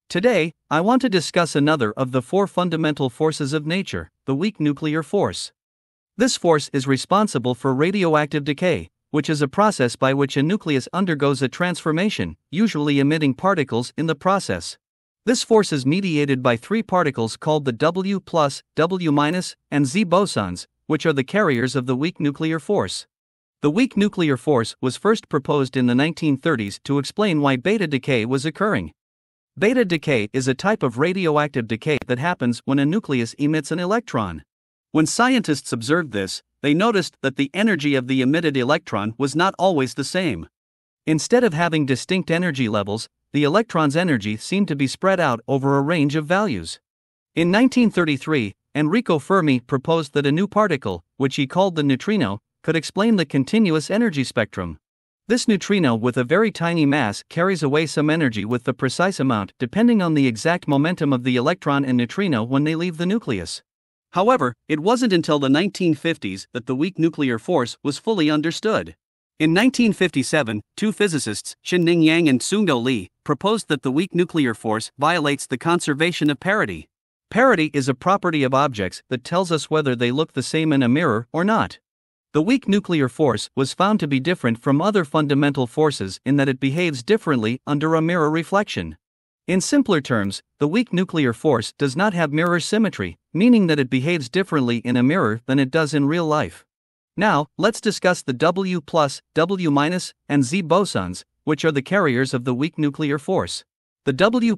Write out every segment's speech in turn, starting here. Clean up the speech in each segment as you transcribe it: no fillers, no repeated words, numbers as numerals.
Today, I want to discuss another of the four fundamental forces of nature, the weak nuclear force. This force is responsible for radioactive decay, which is a process by which a nucleus undergoes a transformation, usually emitting particles in the process. This force is mediated by three particles called the W+, W-, and Z bosons, which are the carriers of the weak nuclear force. The weak nuclear force was first proposed in the 1930s to explain why beta decay was occurring. Beta decay is a type of radioactive decay that happens when a nucleus emits an electron. When scientists observed this, they noticed that the energy of the emitted electron was not always the same. Instead of having distinct energy levels, the electron's energy seemed to be spread out over a range of values. In 1933, Enrico Fermi proposed that a new particle, which he called the neutrino, could explain the continuous energy spectrum. This neutrino with a very tiny mass carries away some energy with the precise amount depending on the exact momentum of the electron and neutrino when they leave the nucleus. However, it wasn't until the 1950s that the weak nuclear force was fully understood. In 1957, two physicists, Xin-Ning Yang and Tsungo Li, proposed that the weak nuclear force violates the conservation of parity. Parity is a property of objects that tells us whether they look the same in a mirror or not. The weak nuclear force was found to be different from other fundamental forces in that it behaves differently under a mirror reflection. In simpler terms, the weak nuclear force does not have mirror symmetry, meaning that it behaves differently in a mirror than it does in real life. Now, let's discuss the W+, W-, and Z bosons, which are the carriers of the weak nuclear force. The W+,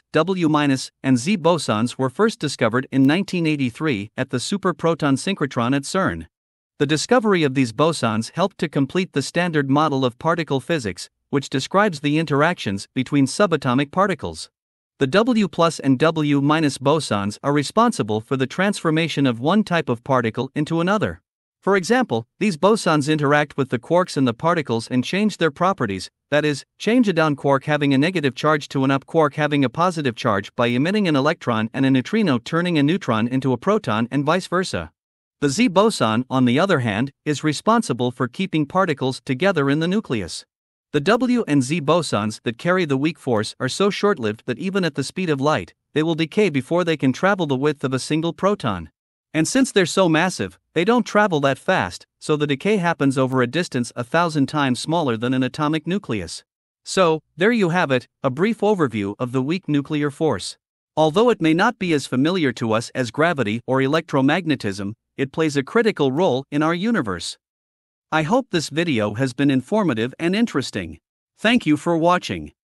W-, and Z bosons were first discovered in 1983 at the super-proton synchrotron at CERN. The discovery of these bosons helped to complete the standard model of particle physics, which describes the interactions between subatomic particles. The W+ and W- bosons are responsible for the transformation of one type of particle into another. For example, these bosons interact with the quarks and the particles and change their properties, that is, change a down quark having a negative charge to an up quark having a positive charge by emitting an electron and a neutrino turning a neutron into a proton and vice versa. The Z boson, on the other hand, is responsible for keeping particles together in the nucleus. The W and Z bosons that carry the weak force are so short-lived that even at the speed of light, they will decay before they can travel the width of a single proton. And since they're so massive, they don't travel that fast, so the decay happens over a distance 1,000 times smaller than an atomic nucleus. So, there you have it, a brief overview of the weak nuclear force. Although it may not be as familiar to us as gravity or electromagnetism, it plays a critical role in our universe. I hope this video has been informative and interesting. Thank you for watching.